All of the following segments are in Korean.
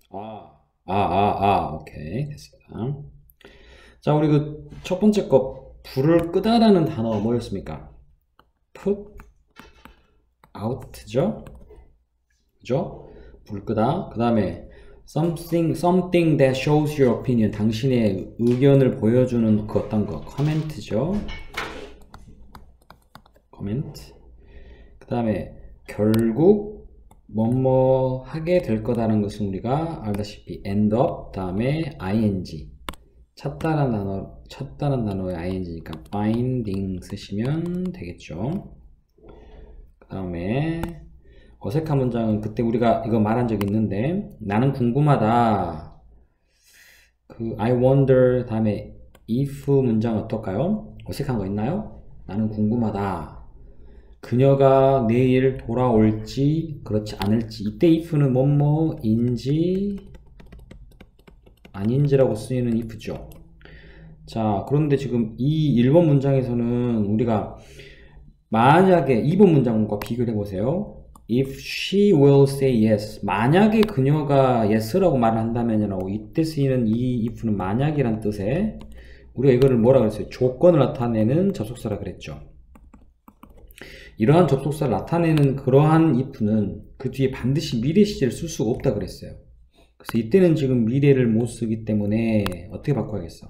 오케이. 됐습니다. 자, 우리 그 첫 번째 거, 불을 끄다라는 단어가 뭐였습니까? put out죠? 그죠? 불 끄다. 그 다음에 something that shows your opinion. 당신의 의견을 보여주는 그 어떤 거. comment죠? comment. 그 다음에 결국 뭐뭐 하게 될 거다라는 것은 우리가 알다시피 end up 다음에 ing 찾다라는 단어의 ing니까 finding 쓰시면 되겠죠. 그 다음에 어색한 문장은 그때 우리가 이거 말한 적 있는데 나는 궁금하다. 그 I wonder 다음에 if 문장 어떨까요? 어색한 거 있나요? 나는 궁금하다. 그녀가 내일 돌아올지 그렇지 않을지 이때 if는 뭐뭐인지 아닌지라고 쓰이는 if죠. 자, 그런데 지금 이 1번 문장에서는 우리가 만약에 2번 문장과 비교를 해보세요. If she will say yes. 만약에 그녀가 yes라고 말을 한다면이라고 이때 쓰이는 이 if는 만약이란 뜻에 우리가 이거를 뭐라 그랬어요? 조건을 나타내는 접속사라 그랬죠. 이러한 접속사를 나타내는 그러한 if는 그 뒤에 반드시 미래 시제를 쓸 수가 없다 그랬어요. 그래서 이때는 지금 미래를 못 쓰기 때문에 어떻게 바꿔야겠어?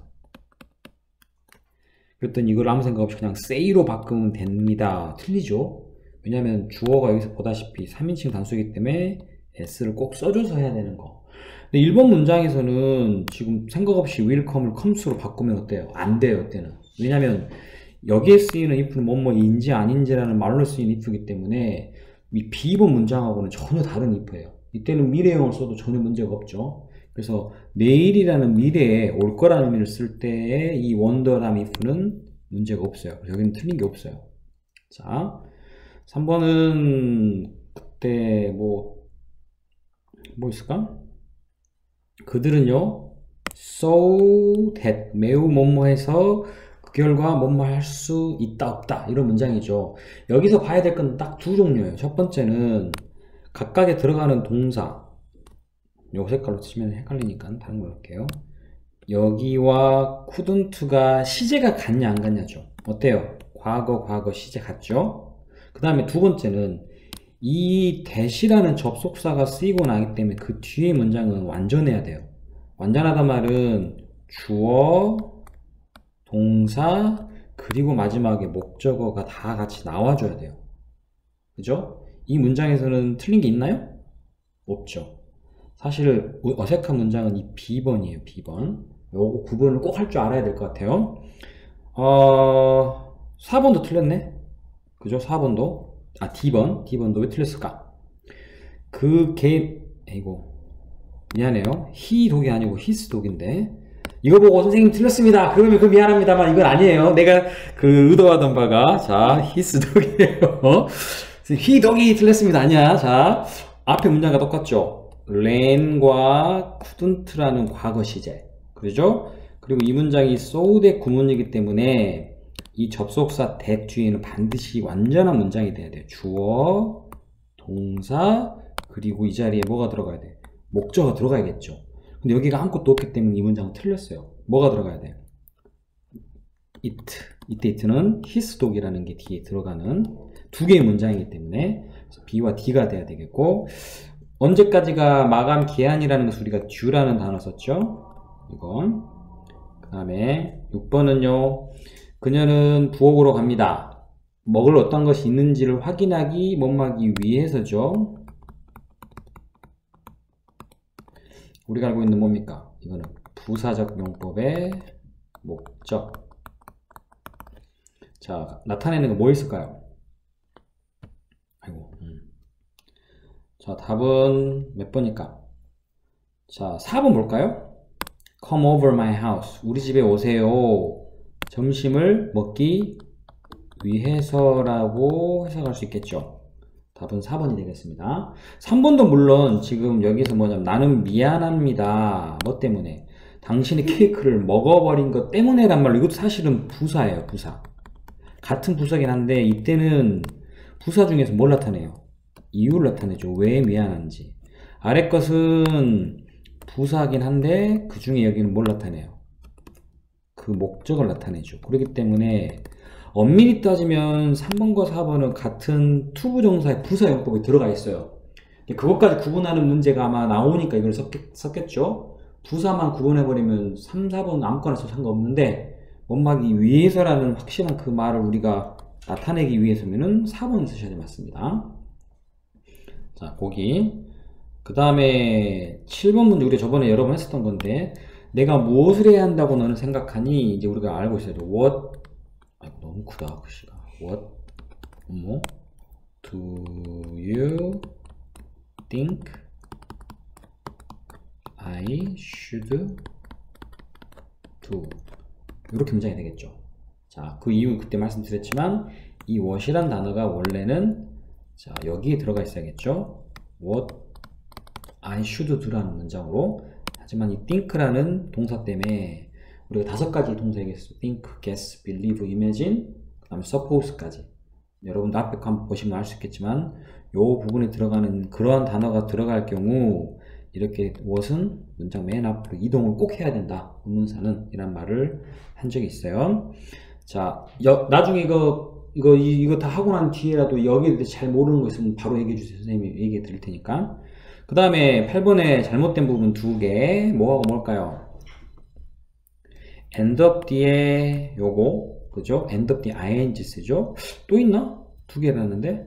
그랬더니 이걸 아무 생각 없이 그냥 say로 바꾸면 됩니다. 틀리죠? 왜냐하면 주어가 여기서 보다시피 3인칭 단수이기 때문에 s를 꼭 써줘서 해야 되는 거. 근데 1번 문장에서는 지금 생각 없이 will come을 comes로 바꾸면 어때요? 안 돼요, 이때는. 왜냐하면 여기에 쓰이는 if는 뭐뭐인지 아닌지라는 말로 쓰이는 if이기 때문에 이 B번 문장하고는 전혀 다른 if예요. 이때는 미래형을 써도 전혀 문제가 없죠. 그래서 내일이라는 미래에 올 거라는 의미를 쓸 때에 이 wonder 다음 if는 문제가 없어요. 여기는 틀린 게 없어요. 자, 3번은 그때 뭐 있을까? 그들은요 so that 매우 뭐뭐해서 그 결과 뭐뭐 할 수 있다 없다 이런 문장이죠. 여기서 봐야 될 건 딱 두 종류예요. 첫 번째는 각각에 들어가는 동사 요 색깔로 치면 헷갈리니까 다른 걸로 할게요. 여기와 couldn't가 시제가 같냐 안 같냐죠. 어때요? 과거 시제 같죠? 그 다음에 두 번째는 이 that이라는 접속사가 쓰이고 나기 때문에 그 뒤에 문장은 완전해야 돼요. 완전하단 말은 주어, 동사, 그리고 마지막에 목적어가 다 같이 나와줘야 돼요. 그죠? 이 문장에서는 틀린 게 있나요? 없죠. 사실 어색한 문장은 이 B번이에요. B번. 요거 구분을 꼭 할 줄 알아야 될 것 같아요. 4번도 틀렸네. 그죠? 4번도. D번도 왜 틀렸을까? 이거 미안해요. he 독이 아니고 his 독인데 이거 보고 선생님 틀렸습니다. 그러면 미안합니다만 이건 아니에요. 내가 의도하던 바가 자 his 독이에요. he 독이 틀렸습니다. 아니야. 자 앞에 문장과 똑같죠. ran과 couldn't라는 과거 시제 그죠? 그리고 이 문장이 so that 구문이기 때문에 이 접속사 that 뒤에는 반드시 완전한 문장이 돼야 돼요. 주어, 동사, 그리고 이 자리에 뭐가 들어가야 돼? 목적어가 들어가야겠죠. 근데 여기가 아무것도 없기 때문에 이 문장은 틀렸어요. 뭐가 들어가야 돼? 이때 it는 his 독이라는 게 뒤에 들어가는 두 개의 문장이기 때문에 B와 D가 돼야 되겠고 언제까지가 마감 기한이라는 것을 우리가 due라는 단어 썼죠? 이건 그 다음에 6번은요 그녀는 부엌으로 갑니다. 먹을 어떤 것이 있는지를 확인하기 위해서죠. 우리가 알고 있는 뭡니까? 이거는 부사적 용법의 목적. 자, 나타내는 거 뭐 있을까요? 아이고. 자, 답은 몇 번일까? 자, 4번 볼까요? Come over my house. 우리 집에 오세요. 점심을 먹기 위해서라고 해석할 수 있겠죠. 답은 4번이 되겠습니다. 3번도 물론 지금 여기서 뭐냐면 나는 미안합니다. 뭐 때문에? 당신의 케이크를 먹어버린 것 때문에란 말로 이것도 사실은 부사예요. 부사. 같은 부사긴 한데 이때는 부사 중에서 뭘 나타내요? 이유를 나타내죠. 왜 미안한지. 아래 것은 부사긴 한데 그 중에 여기는 뭘 나타내요? 그 목적을 나타내죠. 그렇기 때문에 엄밀히 따지면 3번과 4번은 같은 투부정사의 부사용법이 들어가 있어요. 그것까지 구분하는 문제가 아마 나오니까 이걸 썼겠죠. 부사만 구분해버리면 3, 4번 아무거나 써도 상관없는데 원막이 위해서라는 확실한 그 말을 우리가 나타내기 위해서면은 4번을 쓰셔야 맞습니다. 자, 거기. 그 다음에 7번 문제 우리가 저번에 여러 번 했었던 건데 내가 무엇을 해야 한다고 너는 생각하니? 이제 우리가 알고 있어야 돼. What? 아이고, 너무 크다, 글씨가. What? 뭐? Do you think I should do? 이렇게 문장이 되겠죠. 자, 그 이유 그때 말씀드렸지만 이 what이란 단어가 원래는 자, 여기에 들어가 있어야겠죠. What I should do라는 문장으로. 하지만 이 think라는 동사 때문에 우리가 5가지 동사 얘기했어요. think, guess, believe, imagine, 그 다음에 suppose까지. 여러분도 앞에 한번 보시면 알 수 있겠지만 이 부분에 들어가는 그러한 단어가 들어갈 경우 이렇게 what은 문장 맨 앞으로 이동을 꼭 해야 된다. 본문사는 이란 말을 한 적이 있어요. 자, 나중에 이거 다 하고 난 뒤에라도 여기에 대해서 잘 모르는 거 있으면 바로 얘기해 주세요. 선생님이 얘기해 드릴 테니까. 그 다음에 8번에 잘못된 부분 2개. 뭐하고 뭘까요? end up 뒤에 요거, 그죠? end up 뒤에 ing 쓰죠? 또 있나? 2개라는데?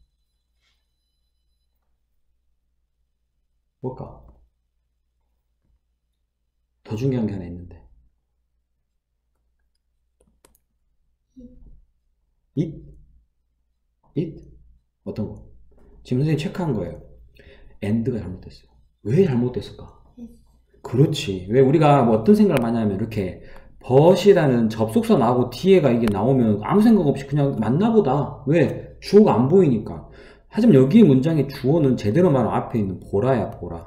뭘까? 더 중요한 게 하나 있는데. it? it? 어떤 거? 지금 선생님이 체크한 거예요. end가 잘못됐어요. 왜 잘못됐을까? 그렇지. 왜 우리가 뭐 어떤 생각을 많이 하면 이렇게 but이라는 접속사 나오고 뒤에가 이게 나오면 아무 생각 없이 그냥 맞나보다. 왜? 주어가 안 보이니까. 하지만 여기 문장의 주어는 제대로 말하면 앞에 있는 보라야, 보라.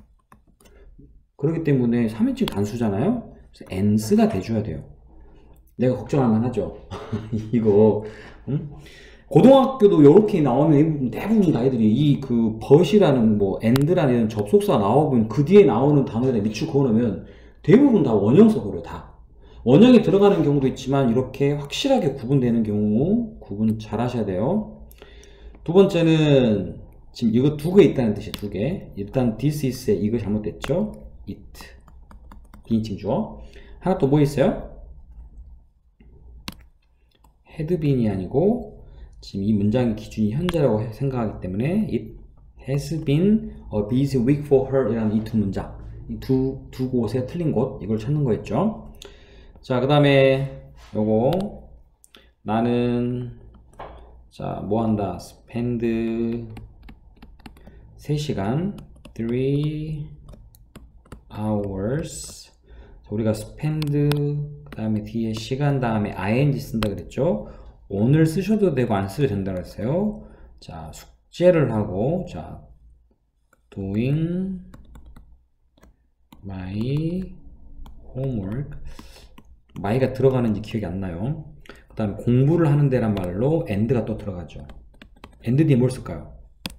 그렇기 때문에 3인칭 단수잖아요. 그래서 ans가 돼줘야 돼요. 내가 걱정할 만하죠. 이거 고등학교도 이렇게 나오면 대부분 아이들이 이 그 but이라는 뭐 and라는 접속사 나오면 그 뒤에 나오는 단어에 밑줄 그어놓으면 대부분 다 원형 써버려요. 다 원형이 들어가는 경우도 있지만 이렇게 확실하게 구분되는 경우 구분 잘 하셔야 돼요. 두 번째는 지금 이거 2개 있다는 뜻이에요. 2개. 일단 this is에 이거 잘못됐죠. it 비인칭 주어. 하나 또 뭐 있어요? had been이 아니고 지금 이 문장의 기준이 현재라고 생각하기 때문에 it has been a busy week for her 이라는 이 두 문장, 이 두 곳에 틀린 곳, 이걸 찾는 거였죠. 자, 그 다음에 요거 나는 자 뭐 한다? spend 3시간 3 hours. 자, 우리가 spend 그 다음에 뒤에 시간 다음에 ing 쓴다 그랬죠. 오늘 쓰셔도 되고 안 쓰셔도 된다고 했어요. 자, 숙제를 하고 자 doing my homework. my가 들어가는지 기억이 안 나요. 그 다음에 공부를 하는 데란 말로 and가 또 들어가죠. and 뒤에 뭘 쓸까요?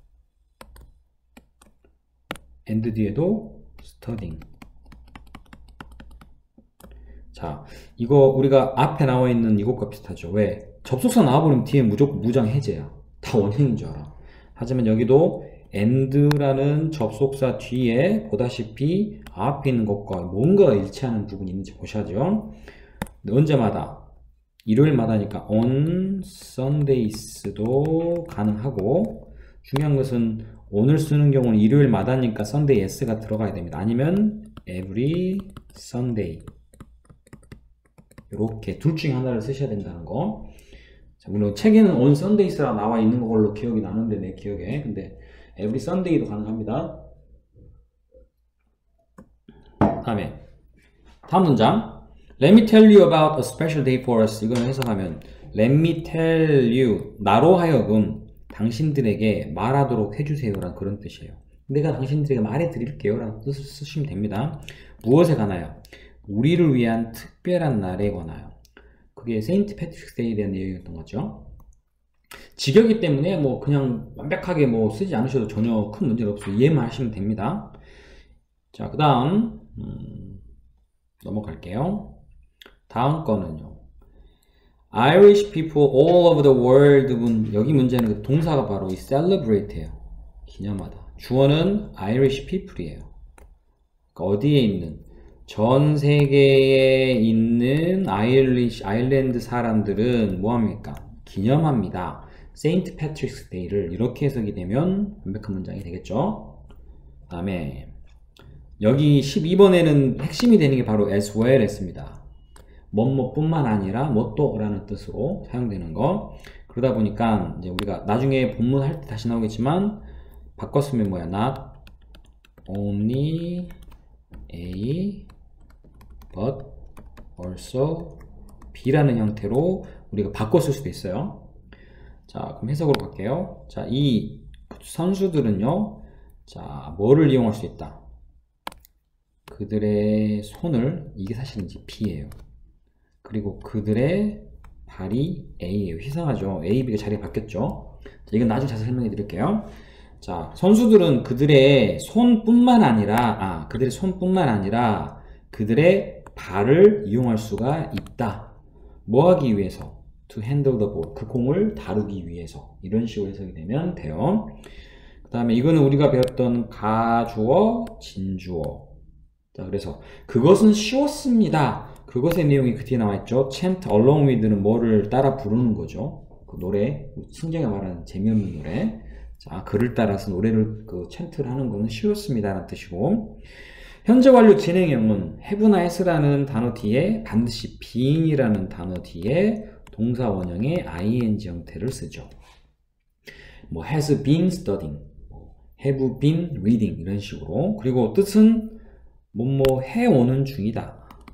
and 뒤에도 studying. 자, 이거 우리가 앞에 나와 있는 이것과 비슷하죠. 왜? 접속사 나와버리면 뒤에 무조건 무장 해제야. 다 원형인 줄 알아. 하지만 여기도 and라는 접속사 뒤에 보다시피 앞에 있는 것과 뭔가 일치하는 부분이 있는지 보셔야죠. 언제마다? 일요일마다니까 on Sundays도 가능하고, 중요한 것은 오늘 쓰는 경우는 일요일마다니까 Sunday s가 들어가야 됩니다. 아니면 every Sunday 이렇게 둘 중에 하나를 쓰셔야 된다는 거. 자, 물론 책에는 on Sundays라 나와 있는 걸로 기억이 나는데 내 기억에, 근데 every Sunday도 가능합니다. 다음 문장. Let me tell you about a special day for us. 이걸 해석하면 Let me tell you, 나로 하여금 당신들에게 말하도록 해주세요 라는 그런 뜻이에요. 내가 당신들에게 말해드릴게요 라는 뜻을 쓰시면 됩니다. 무엇에 관하여? 우리를 위한 특별한 날에 관하여. 그게 세인트 패트릭 데이에 대한 내용이었던 거죠. 직역이기 때문에 뭐 그냥 완벽하게 뭐 쓰지 않으셔도 전혀 큰 문제는 없어요. 이해만 하시면 됩니다. 자, 그 다음 넘어갈게요. 다음 거는요. Irish people all over the world. 여기 문제는 그 동사가 바로 이 celebrate예요. 기념하다. 주어는 Irish people이에요. 그러니까 어디에 있는? 전 세계에 있는 아일랜드 사람들은 뭐합니까? 기념합니다. 세인트 패트릭스 데이를 이렇게 해석이 되면 완벽한 문장이 되겠죠. 그 다음에 여기 12번에는 핵심이 되는 게 바로 as well 했습니다. 뭐뭐뿐만 아니라 뭐 또라는 뜻으로 사용되는 거. 그러다 보니까 이제 우리가 나중에 본문 할 때 다시 나오겠지만 바꿨으면 뭐야? Not only A but also B라는 형태로 우리가 바꿨을 수도 있어요. 자, 그럼 해석으로 갈게요. 자, 이 선수들은요, 자, 뭐를 이용할 수 있다? 그들의 손을, 이게 사실 이제 B예요. 그리고 그들의 발이 A예요. 이상하죠? A, B가 자리가 바뀌었죠? 자, 이건 나중에 자세히 설명해 드릴게요. 자, 선수들은 그들의 손뿐만 아니라, 그들의 발을 이용할 수가 있다. 뭐 하기 위해서? To handle the ball. 그 공을 다루기 위해서. 이런 식으로 해석이 되면 돼요. 그 다음에 이거는 우리가 배웠던 가주어, 진주어. 자, 그래서 그것은 쉬웠습니다. 그것의 내용이 그 뒤에 나와있죠. chant along with는 뭐를 따라 부르는 거죠. 그 노래, 신정에 말하는 재미없는 노래. 자, 글을 따라서 노래를 chant를 하는 것은 쉬웠습니다 라는 뜻이고, 현재 완료 진행형은 have나 has라는 단어 뒤에 반드시 being이라는 단어 뒤에 동사 원형의 ing 형태를 쓰죠. 뭐 has been studying, have been reading 이런 식으로. 그리고 뜻은 뭐뭐 해오는 중이다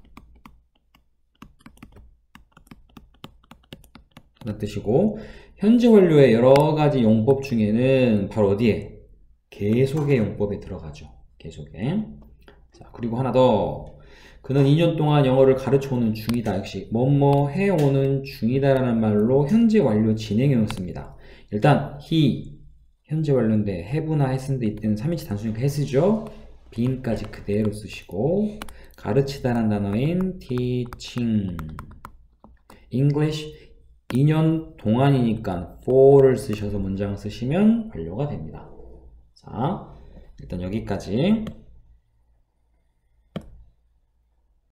라는 뜻이고, 현재 완료의 여러가지 용법 중에는 바로 어디에? 계속의 용법에 들어가죠. 계속에. 자, 그리고 하나 더. 그는 2년 동안 영어를 가르쳐오는 중이다. 역시 뭐뭐 해오는 중이다 라는 말로 현재 완료 진행형을 씁니다. 일단 he 현재 완료인데 have나 has인데 이때는 3인칭 단수니까 has죠. being까지 그대로 쓰시고, 가르치다라는 단어인 teaching English 2년 동안이니까 for를 쓰셔서 문장을 쓰시면 완료가 됩니다. 자, 일단 여기까지.